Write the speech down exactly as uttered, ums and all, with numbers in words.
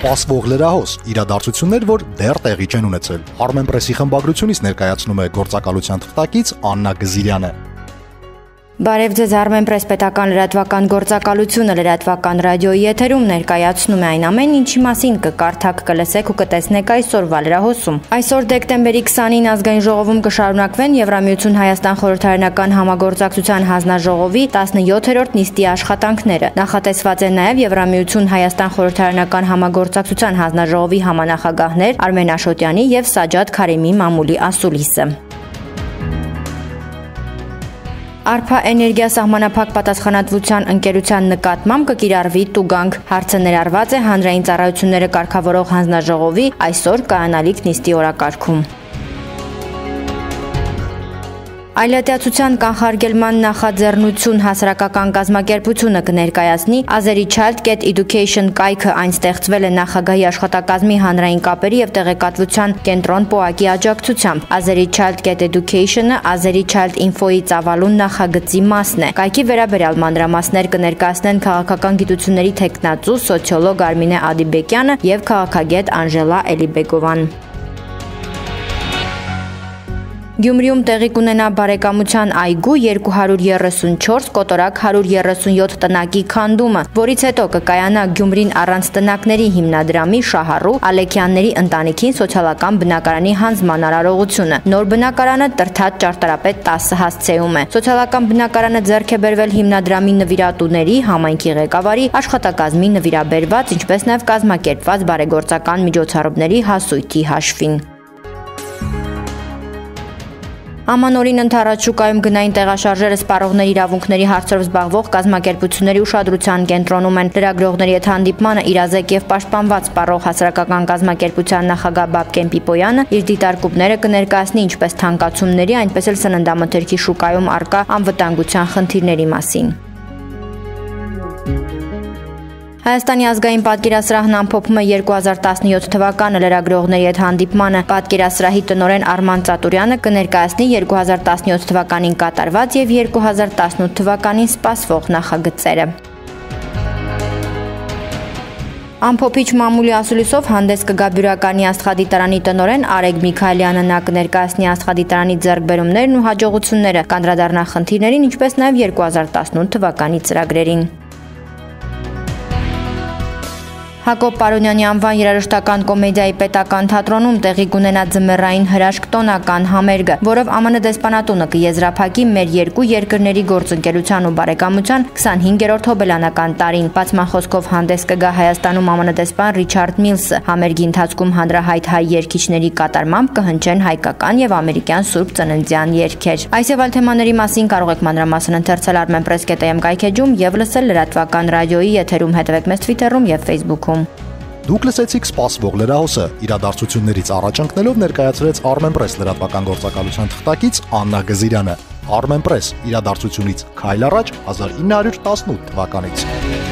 Սպասվող լրահոս, իրադարձություններ, որ դեռ տեղի չեն ունեցել։ Armen Press-ի խմբագրությունից ներկայացնում է գործակալության թղթակից Աննա Գզիրյանը։ Բարև ձեզ, Armen Press պետական լրատվական գործակալությունը լրատվական ռադիոյի եթերում ներկայացնում է այն ամեն ինչի մասին կկարդաք, կլսեք ու կտեսնեք այսօրվա լրահոսում։ Այսօր դեկտեմբերի քսանինը ազգային ժողովում կշարունակվեն Եվրամիություն Հայաստան խորհրդարանական համագործակցության հանձնաժողովի տասնյոթերորդ նիստի աշխատանքները։ Նախատեսված են նաև Եվրամիություն Հայաստան խորհրդարանական համագործակցության հանձնաժողովի համանախագահներ Արմեն Աշոտյանի եւ Սաջադ Քարեմի մամուլի ասուլիսը։ Արփա էներգիա սահմանափակ պատասխանատվության ընկերության նկատմամբ կկիրառվի տուգանք։ Հարցը ներառված է հանրային ծառայությունները կարգավորող հանձնաժողովի այսօր կայանալիք նիստի օրակարգում։ Այլատիացության կանխարգելման նախաձեռնություն հասարակական կազմակերպությունը կներկայացնի Azeri Child.Education կայքը, այն ստեղծվել է նախագահի աշխատակազմի հանրային կապերի եւ տեղեկատվության կենտրոն ՊՕԱԿ-ի աջակցությամբ։ Azeri Child.Education-ը Azeri Child Info-ի ծավալուն նախագծի մասն է։ Կայքի վերաբերյալ մանրամասներ կներկայացնեն քաղաքական գիտությունների թեկնածու սոցիոլոգ Արմինե Ադիբեկյանը եւ քաղաքագետ Անժելա Էլիբեգովան։ Գյումրիում տեղի կունենա բարեկամության այգու երկու հարյուր երեսունչորս կոտորակ հարյուր երեսունյոթ տնակի քանդումը, որից հետո կկայանա Գյումրին առանց տնակների հիմնադրամի Շահառու Ալեքյանների ընտանիքին սոցիալական բնակարանի հանձնման արարողությունը։ Նոր բնակարանը Տրթած ճարտարապետ տասը հասցեում է։ Սոցիալական բնակարանը ձեռք է բերվել հիմնադրամի նվիրատուների, համայնքի ղեկավարի, աշխատակազմի նվիրաբերված, ինչպես նաև կազմակերպված բարեգործական միջոցառումների հասույթի հաշվին։ Ամանորին ընդառաջ շուկայում գնային տեղաշարժերը սպառողների իրավունքների հարցերով զբաղվող կազմակերպությունների ուշադրության կենտրոնում են։ Լրագրողների հետ հանդիպմանը իրազեկ եւ պաշտպանված սպառող հասարակական կազմակերպության նախագահ Բաբկեն Պիպոյանը իր դիտարկումները կներկայացնի ինչպես թանկացումների, այնպես էլ սննդամթերքի շուկայում առկա անվտանգության խնդիրների մասին։ Հայաստանի ազգային պատկերասրահն ամփոփում է երկու հազար տասնյոթ թվականը լրագրողների հետ հանդիպմանը։ Պատկերասրահի տնօրեն Արման Ծատուրյանը կներկայացնի երկու հազար տասնյոթ թվականին կատարված եւ երկու հազար տասնութ թվականին սպասվող նախագծերը։ Ամփոփիչ մամուլի ասուլիսով հանդես կգա Բյուրականի աստղադիտարանի տնօրեն Արեգ Միքայելյանը, նա կներկայացնի աստղադիտարանի ձեռքբերումներն ու հաջողությունները, կանդրադառնա խնդիրներին, ինչպես նաեւ երկու հազար տասնութ թվականի ծրագրերին։ Հակոբ Պարոնյանի անվան երաժշտական կոմեդիայի պետական թատրոնում տեղի կունենա ձմեռային հրաշք տոնական համերգը, որով ԱՄՆ դեսպանատունը կեզրափակի մեր երկու երկրների գործընկերության ու բարեկամության քսանհինգերորդ հոբելյանական տարին։ Բացման խոսքով հանդես կգա Հայաստանում ԱՄՆ դեսպան Ռիչարդ Միլսը։ Համերգի ընթացքում հանրահայտ հայ երգիչների կատարմամբ կհնչեն հայկական եւ ամերիկյան Սուրբ Ծննդյան երգեր։ Այս եւ այլ թեմաների մասին կարող եք մանրամասն ընթերցել armen press dot am կայքեջում եւ լսել լրատվական ռադիոյի եթերում, հետևեք մեզ Twitter-ում եւ Facebook-ում։ Դուք լսեցիք սպասվող լրահոսը, իրադարձություններից առաջ ընկնելով ներկայացրեց Armen Press լրատվական գործակալության թղթակից Աննա Գզիրյանը։ Armen Press իրադարձությունից քայլ առաջ հազար ինը հարյուր տասնութ թվականից։